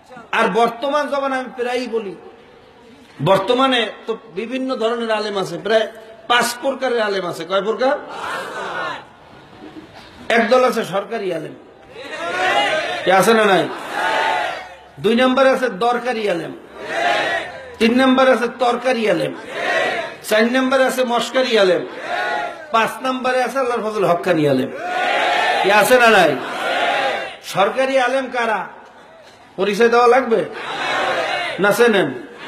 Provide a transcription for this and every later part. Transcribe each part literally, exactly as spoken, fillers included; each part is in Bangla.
আর বর্তমান জমানে আমি প্রায়ই বলি, বর্তমানে তো বিভিন্ন ধরনের আলেম আছে, প্রায় পাঁচ প্রকারের আলেম আছে। কয় প্রকার? একদল আছে সরকারি আলেম, আছে না নাই? দুই নম্বরে আছে দরকারি আলেম, তিন নম্বরে আছে তরকারি আলেম, চার নম্বরে আছে মস্কারি আলেম, পাঁচ নম্বরে আছে আল্লাহর ফজল হক্কানি আলেম। আছে না নাই? সরকারি আলেম কারা? পরিচয় দেওয়া লাগবে না? চেনেন?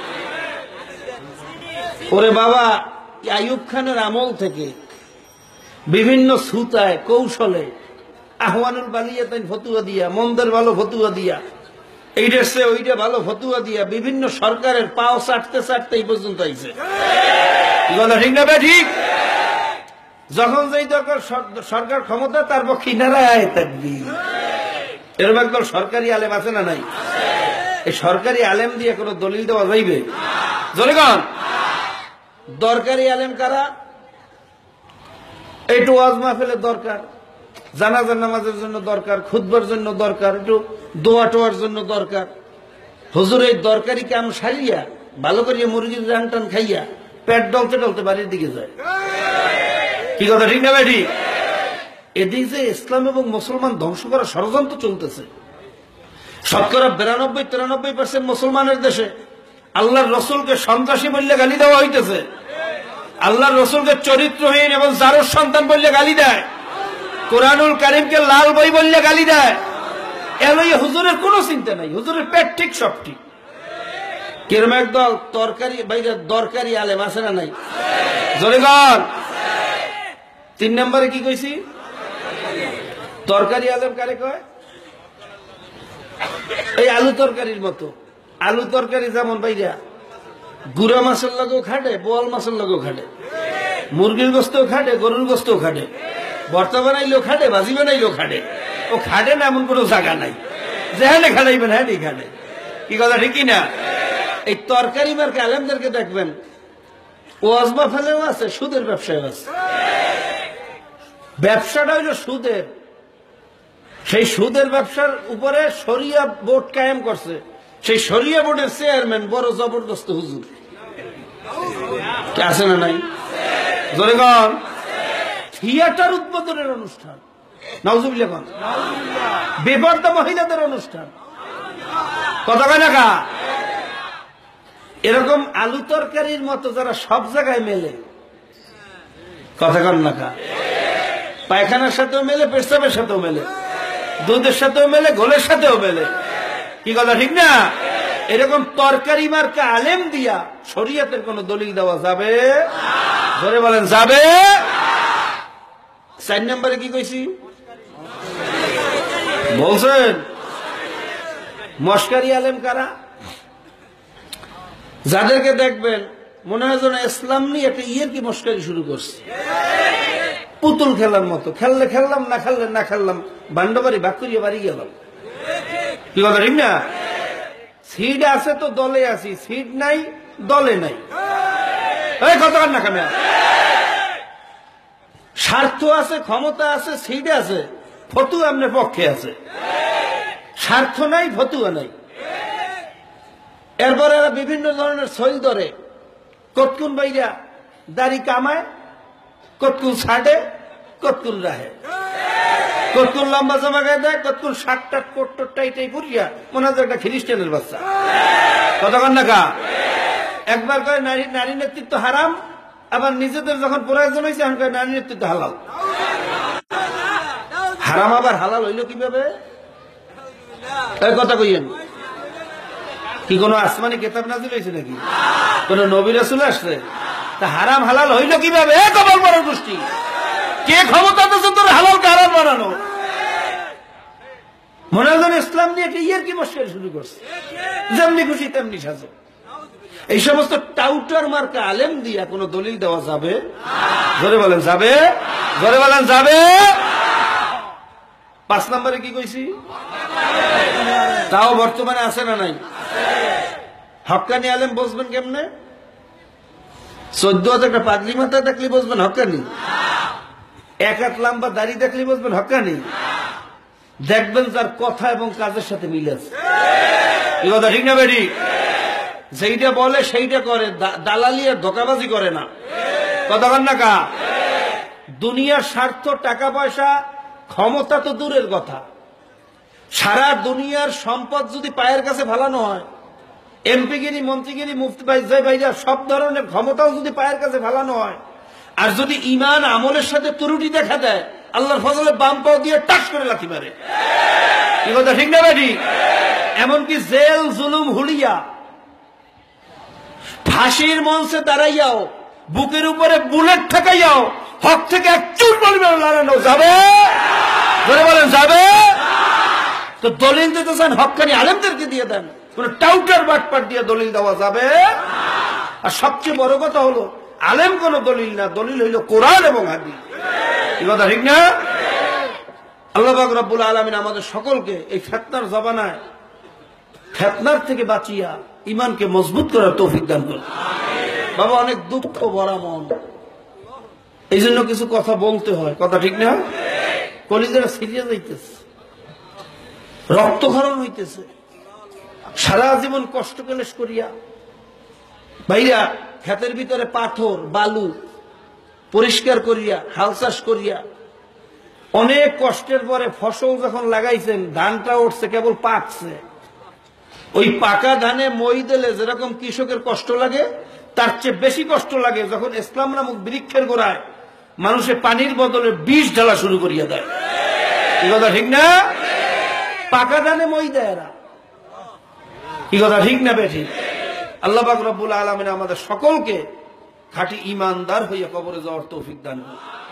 ওরে বাবা, আইয়ুব খানের আমল থেকে বিভিন্ন সুতায় কৌশলে আহওয়ানুল বালিয়া তাই ফতুয়া দিয়া, মন্দের ভালো ফতুয়া দিয়া, এইটার সে ওইটা ভালো ফতুয়া দিয়া বিভিন্ন সরকারের পাও চাটতে চাটতে এই পর্যন্ত আইছে। ঠিক না? ঠিক। যখন যেই দরকার সরকার ক্ষমতা, তার পক্ষে নারায় তাকবীর। এরকম একদল সরকারি আলেম আছে না নাই? এই সরকারি আলেম দিয়ে কোনো দলিল দেওয়া যাইবে? জনগণ, দরকারি আলেম কারা? একটু ওয়াজ মাহফিলের দরকার, জানাজার নামাজের জন্য দরকার, খুতবার জন্য দরকার, একটু দোয়া টোয়ার জন্য দরকার। হুজুর এই দরকারি কাম সারিয়া ভালো করিয়া মুরগির রান টান খাইয়া পেট ডলতে ডলতে বাড়ির দিকে যায়। কি কথা ঠিক না ভাই? ঠিক। এদিকে যে ইসলাম এবং মুসলমান ধ্বংস করার ষড়যন্ত্র চলতেছে, শতকরা বিরানব্বই তিরানব্বই পার্সেন্ট মুসলমানের দেশে আল্লাহর রসুলকে সন্ত্রাসী বললে গালি দেওয়া হইতেছে, আল্লাহর রসুলকে চরিত্রহীন এবং জারুর সন্তান বললে গালি দেয়, কোরআনুল কারিমকে লাল বই বললে গালি দেয়। এলই হুজুরের কোনো চিন্তা নাই, হুজুরের পেট ঠিক সব ঠিক। কিরম একদল তরকারি বাইরে দরকারি আলেম আছে না নাই? জনগণ, তিন নম্বরে কি কইছি? তরকারি আলেম কারে কয়? এই আলু তরকারির মতো। আলু তরকারি যেমন বাইরা গুড়া মাছের লগেও খাটে, বোয়াল মাছের লগেও খাটে, মুরগির গোস্তেও খাটে, গরুর গোস্তেও খাটে, ভর্তা বানাইলেও খাটে, ভাজি বানাইলেও খাটে। ও খাটে না এমন কোনো জায়গা নাই, যেখানে খাটাইবেন হ্যাঁ খাটে। কি কথা ঠিক কিনা? এই তরকারি মার্কে আলেমদেরকে দেখবেন ওয়াজ মাহফিলেও আছে, সুদের ব্যবসায় আছে। ব্যবসাটা হইল সুদের। সেই সুদের ব্যবসার উপরে শরিয়া বোর্ড কায়েম করছে, সেই শরিয়া বোর্ডের চেয়ারম্যান বড় জবরদস্ত হুজুর। আছে না নাই? জনগণ, থিয়েটার উদ্বোধনের অনুষ্ঠান, নাউজুবিল্লাহ খান, বেপর্দা মহিলাদের অনুষ্ঠান, কথা কয় না কা? এরকম আলু তরকারির মতো যারা সব জায়গায় মেলে, কথা কন না কা? পায়খানার সাথেও মেলে, পেশাবের সাথেও মেলে, দুধের সাথেও মেলে, গোলের সাথেও মেলে। কি কথা ঠিক না? এরকম তরকারি মার্কা আলেম দিয়া শরীয়তের কোন দলিল দেওয়া যাবে? ধরে বলেন যাবে? চার নম্বরে কি কইছি বলছেন? মস্কারি আলেম কারা? যাদেরকে দেখবেন মনে হয় যেন ইসলাম নিয়ে একটা ইয়ের কি মস্কারি শুরু করছে, পুতুল খেলার মতো। খেললে খেললাম, না খেললে না খেললাম, বান্ডবাড়ি ভাগ করিয়ে বাড়ি গেলাম। কি কথা ঠিক না? সিট আছে তো দলে আছি, সিট নাই দলে নাই। এই কথা না কেন? স্বার্থ আছে, ক্ষমতা আছে, সিট আছে, ফতুয়া আপনার পক্ষে আছে। স্বার্থ নাই, ফতুয়া নাই। এরপরে এরা বিভিন্ন ধরনের সইল ধরে, কতকুন বাইরা দাড়ি কামায়, কতকুন ছাড়ে, কতকুন রাহে, কতকুন লম্বা জামা গায়ে দেয়, কতকুন শার্ট টাট কোট টোট টাইটাই করিয়া মনে হয় একটা খ্রিস্টানের বাচ্চা। কতক্ষণ না কা? একবার কয় নারী নারী নেতৃত্ব হারাম, আবার নিজেদের যখন প্রয়োজন হয়েছে এখন কয় নারী নেতৃত্ব হালাল। হারাম আবার হালাল হইল কিভাবে? এই কথা কইয়েন কি কোন আসমানি কেতাব নাজিল হয়েছে নাকি? কোন নবী রাসূল আসছে? তা হারাম হালাল হইল কিভাবে? এ কবল বড় গোষ্ঠী, কে ক্ষমতা দিয়েছে তোর হালালকে হারাম বানানো? মনে হয় ইসলাম নিয়ে একটা ইয়ের কি মস্কারি শুরু করছে, যেমনি খুশি তেমনি সাজে। এই সমস্ত টাউটার মার্কা আলেম দিয়া কোন দলিল দেওয়া যাবে? জোরে বলেন যাবে? জোরে বলেন যাবে? পাঁচ নম্বরে কি কইছি? তাও বর্তমানে আছে না নাই? হক্কানি আলেম বসবেন কেমনে? চোদ্দ হাজার একটা পাগলি মাথা দেখলে বসবেন হক্কানি? এক হাত লম্বা দাড়ি দেখলে বসবেন হক্কানি? দেখবেন যার কথা এবং কাজের সাথে মিল আছে। এই কথা ঠিক না বেটি? যেইটা বলে সেইটা করে, দালালি আর ধোকাবাজি করে না। কথা বল না কা? দুনিয়ার স্বার্থ, টাকা পয়সা, ক্ষমতা তো দূরের কথা, সারা দুনিয়ার সম্পদ যদি পায়ের কাছে ফালানো হয়, এমপিগিরি, মন্ত্রীগিরি, মুফতি ভাই, জয় ভাইরা, সব ধরনের ক্ষমতাও যদি পায়ের কাছে ফালানো হয়, আর যদি ইমান আমলের সাথে ত্রুটি দেখা দেয়, আল্লাহর ফজলে বাম পাও দিয়ে টাচ করে লাথি মারে। কি কথা ঠিক না বেটি? এমনকি জেল জুলুম হুলিয়া, ফাঁসির মঞ্চে দাঁড়াইয়াও, বুকের উপরে বুলেট ঠেকাইয়াও হক থেকে এক চুল পরিমাণ লড়ানো যাবে? ধরে বলেন যাবে? তো দলিল দিতে চান, হক্কানি আলেমদেরকে দিয়ে দেন, কোন টাউটার বাটপাট দিয়ে দলিল দেওয়া যাবে? আর সবচেয়ে বড় কথা হলো, আলেম কোন দলিল না, দলিল হইল কোরআন এবং হাদিস। এই কথা ঠিক না? আল্লাহ পাক রব্বুল আলামিন আমাদের সকলকে এই ফিতনার জমানায় ফিতনার থেকে বাঁচিয়া ইমানকে মজবুত করার তৌফিক দান করুন। বাবা, অনেক দুঃখ ভরা মন, এই জন্য কিছু কথা বলতে হয়। কথা ঠিক না? কলিজারা সিরিয়াস হইতেছে, রক্তক্ষরণ হইতেছে, সারা জীবন কষ্ট ক্লেশ করিয়া ভাইরা ক্ষেতের ভিতরে পাথর বালু পরিষ্কার করিয়া হাল চাষ করিয়া অনেক কষ্টের পরে ফসল যখন লাগাইছেন, ধানটা উঠছে, কেবল পাকছে, ওই পাকা ধানে মই দিলে যেরকম কৃষকের কষ্ট লাগে, তার চেয়ে বেশি কষ্ট লাগে যখন ইসলাম নামক বৃক্ষের গোড়ায় মানুষের পানির বদলে বিষ ঢালা শুরু করিয়া দেয়। কি কথা ঠিক না? পাকা ধানে মই দেয় এরা। কি কথা ঠিক না বেঠিক? আল্লাহ পাক রব্বুল আলামিন আমাদের সকলকে খাঁটি ঈমানদার হইয়া কবরে যাওয়ার তৌফিক দান করুন।